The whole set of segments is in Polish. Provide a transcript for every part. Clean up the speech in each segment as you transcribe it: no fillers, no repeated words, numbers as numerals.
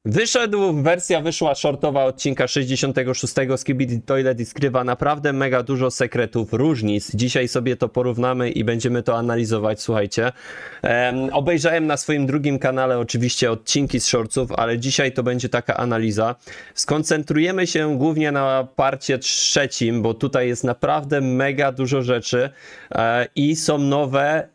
Wersja wyszła shortowa odcinka 66 Skibidi Toilet i skrywa naprawdę mega dużo sekretów, różnic. Dzisiaj sobie to porównamy i będziemy to analizować, słuchajcie. Obejrzałem na swoim drugim kanale oczywiście odcinki z shortsów, ale dzisiaj to będzie taka analiza. Skoncentrujemy się głównie na parcie trzecim, bo tutaj jest naprawdę mega dużo rzeczy i są nowe.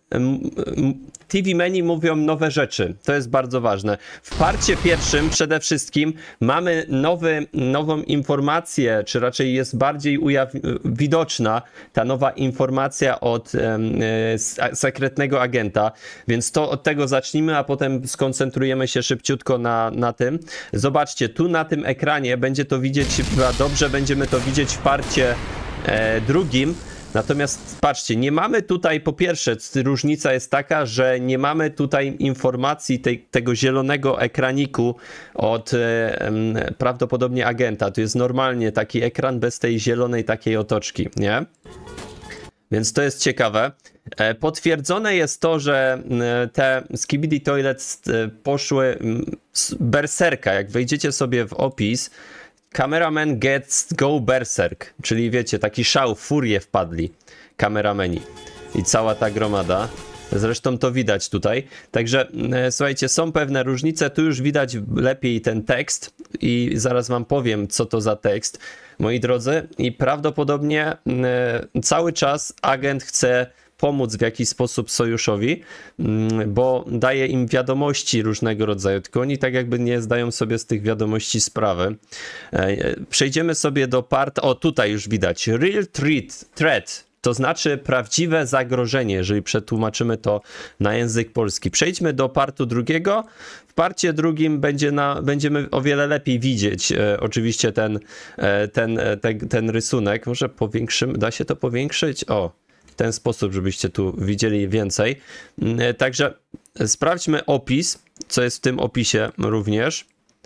TV Menu mówią nowe rzeczy, to jest bardzo ważne. W parcie pierwszym przede wszystkim mamy nową informację, czy raczej jest bardziej widoczna ta nowa informacja od sekretnego agenta, więc to od tego zacznijmy, a potem skoncentrujemy się szybciutko na tym. Zobaczcie, tu na tym ekranie będzie to widzieć chyba dobrze, będziemy to widzieć w parcie drugim. Natomiast patrzcie, nie mamy tutaj, po pierwsze, różnica jest taka, że nie mamy tutaj informacji tego zielonego ekraniku od prawdopodobnie agenta. Tu jest normalnie taki ekran bez tej zielonej takiej otoczki, nie? Więc to jest ciekawe. Potwierdzone jest to, że te Skibidi Toilets poszły berserka. Jak wejdziecie sobie w opis, Cameraman gets go berserk, czyli wiecie, taki szał, furię wpadli kamerameni i cała ta gromada. Zresztą to widać tutaj. Także słuchajcie, są pewne różnice. Tu już widać lepiej ten tekst i zaraz wam powiem, co to za tekst, moi drodzy. I prawdopodobnie cały czas agent chce pomóc w jakiś sposób sojuszowi, bo daje im wiadomości różnego rodzaju, tylko oni tak jakby nie zdają sobie z tych wiadomości sprawy. Przejdziemy sobie do o tutaj już widać, real threat, to znaczy prawdziwe zagrożenie, jeżeli przetłumaczymy to na język polski. Przejdźmy do partu drugiego. W parcie drugim będziemy o wiele lepiej widzieć oczywiście ten rysunek. Może powiększymy, da się to powiększyć? O, w ten sposób, żebyście tu widzieli więcej. Także sprawdźmy opis, co jest w tym opisie również.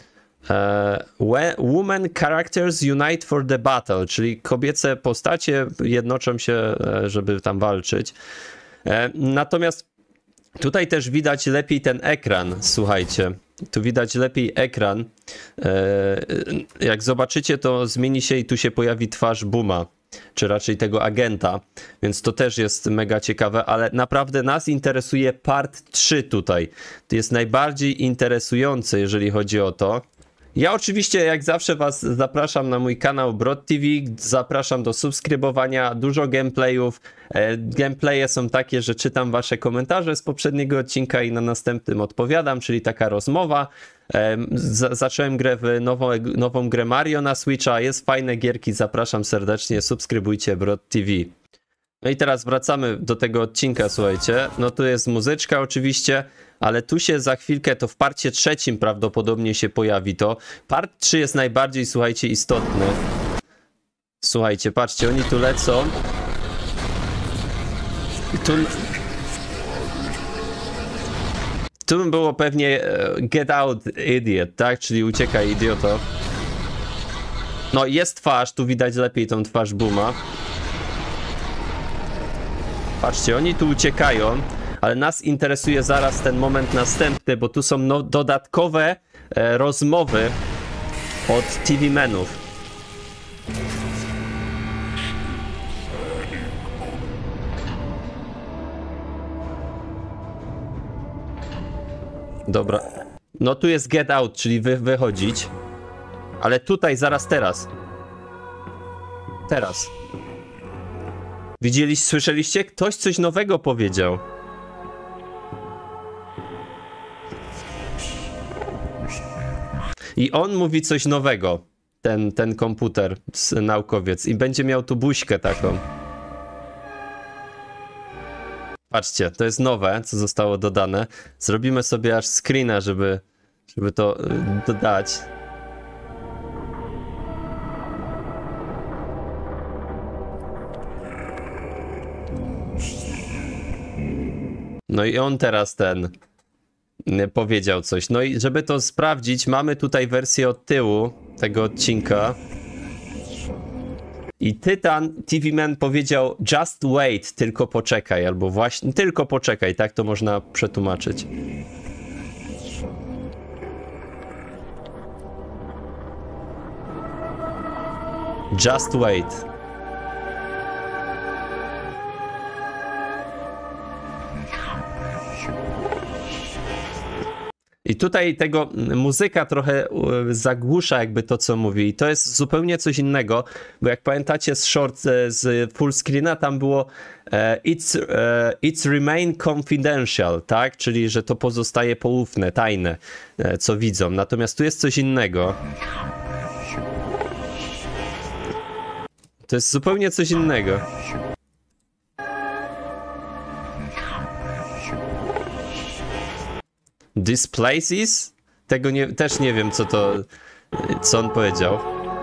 Women characters unite for the battle, czyli kobiece postacie jednoczą się, żeby tam walczyć. Natomiast tutaj też widać lepiej ten ekran, słuchajcie. Tu widać lepiej ekran. Jak zobaczycie, to zmieni się i tu się pojawi twarz Booma, czy raczej tego agenta, więc to też jest mega ciekawe, ale naprawdę nas interesuje part 3 tutaj. To jest najbardziej interesujące, jeżeli chodzi o to. Ja oczywiście jak zawsze was zapraszam na mój kanał Brod TV, zapraszam do subskrybowania, dużo gameplayów. Gameplaye są takie, że czytam wasze komentarze z poprzedniego odcinka i na następnym odpowiadam, czyli taka rozmowa. Zacząłem grę nową grę Mario na Switcha, jest fajne gierki, zapraszam serdecznie, subskrybujcie Brod TV. No i teraz wracamy do tego odcinka, słuchajcie. No tu jest muzyczka oczywiście, ale tu się za chwilkę, to w parcie trzecim prawdopodobnie się pojawi to. Part 3 jest najbardziej, słuchajcie, istotny. Słuchajcie, patrzcie, oni tu lecą. Tu było pewnie get out idiot, tak? Czyli uciekaj, idioto. No jest twarz, tu widać lepiej tą twarz Booma. Patrzcie, oni tu uciekają, ale nas interesuje zaraz ten moment następny, bo tu są dodatkowe rozmowy od TV menów. Dobra. No tu jest get out, czyli wychodzić. Ale tutaj, zaraz teraz. Teraz. Widzieliście, słyszeliście? Ktoś coś nowego powiedział. I on mówi coś nowego. Ten komputer, naukowiec. I będzie miał tu buźkę taką. Patrzcie, to jest nowe, co zostało dodane. Zrobimy sobie aż screena, żeby to dodać. No i on teraz powiedział coś. No i żeby to sprawdzić, mamy tutaj wersję od tyłu tego odcinka. I Tytan TV Man powiedział just wait, tylko poczekaj, albo właśnie tylko poczekaj, tak to można przetłumaczyć. Just wait. I tutaj tego muzyka trochę zagłusza jakby to, co mówi. I to jest zupełnie coś innego, bo jak pamiętacie z short, z full screena, tam było it's remain confidential, tak? Czyli, że to pozostaje poufne, tajne, co widzą. Natomiast tu jest coś innego. To jest zupełnie coś innego. This place is? Tego też nie wiem, co on powiedział.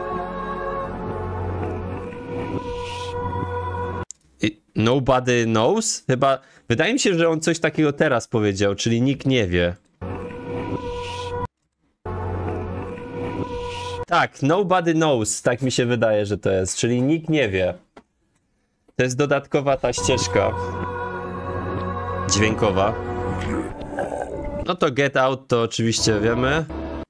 Nobody knows? Chyba, wydaje mi się, że on coś takiego teraz powiedział, czyli nikt nie wie. Tak, nobody knows, tak mi się wydaje, że to jest, czyli nikt nie wie. To jest dodatkowa ta ścieżka dźwiękowa. No to Get Out to oczywiście wiemy.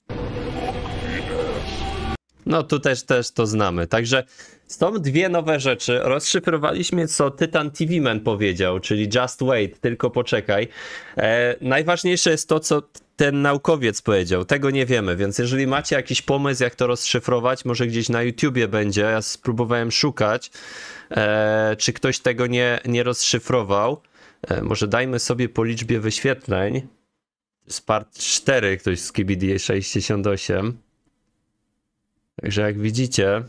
No tu też to znamy. Także są dwie nowe rzeczy. Rozszyfrowaliśmy, co Tytan TV Man powiedział, czyli just wait, tylko poczekaj. Najważniejsze jest to, co ten naukowiec powiedział. Tego nie wiemy, więc jeżeli macie jakiś pomysł, jak to rozszyfrować, może gdzieś na YouTubie będzie. Ja spróbowałem szukać, czy ktoś tego nie rozszyfrował. Może dajmy sobie po liczbie wyświetleń. Z part 4 ktoś z KBD 68. Także jak widzicie,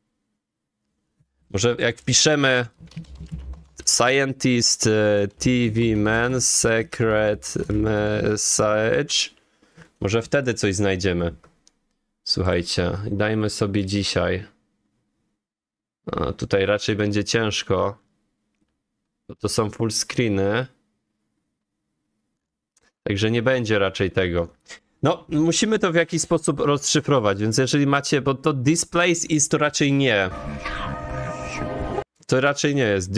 może jak wpiszemy Scientist TV Man Secret Message, może wtedy coś znajdziemy. Słuchajcie, dajmy sobie dzisiaj. Tutaj raczej będzie ciężko, bo to są full screeny. Także nie będzie raczej tego. No, musimy to w jakiś sposób rozszyfrować, więc jeżeli macie, bo to this place is to raczej nie. To raczej nie jest.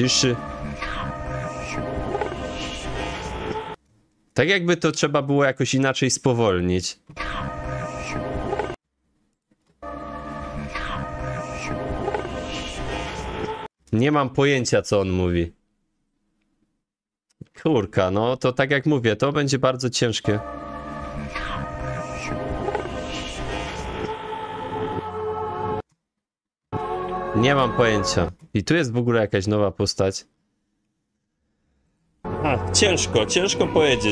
Tak jakby to trzeba było jakoś inaczej spowolnić. Nie mam pojęcia, co on mówi. Kurka, no to tak jak mówię, to będzie bardzo ciężkie. Nie mam pojęcia. I tu jest w ogóle jakaś nowa postać. Ciężko powiedzieć.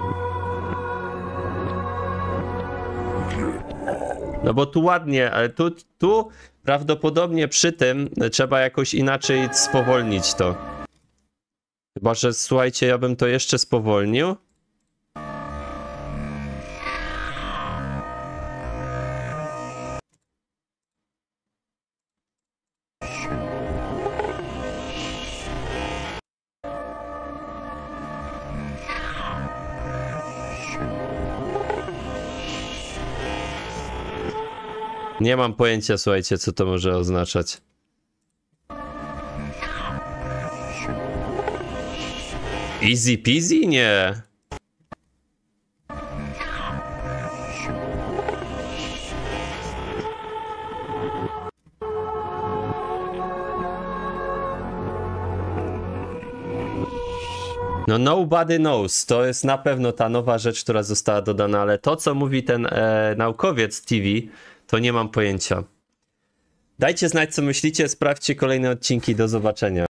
No bo tu ładnie, ale tu prawdopodobnie przy tym trzeba jakoś inaczej spowolnić to. Chyba że, słuchajcie, ja bym to jeszcze spowolnił. Nie mam pojęcia, słuchajcie, co to może oznaczać. Easy peasy? Nie. No nobody knows, to jest na pewno ta nowa rzecz, która została dodana, ale to, co mówi ten naukowiec TV, to nie mam pojęcia. Dajcie znać, co myślicie, sprawdźcie kolejne odcinki, do zobaczenia.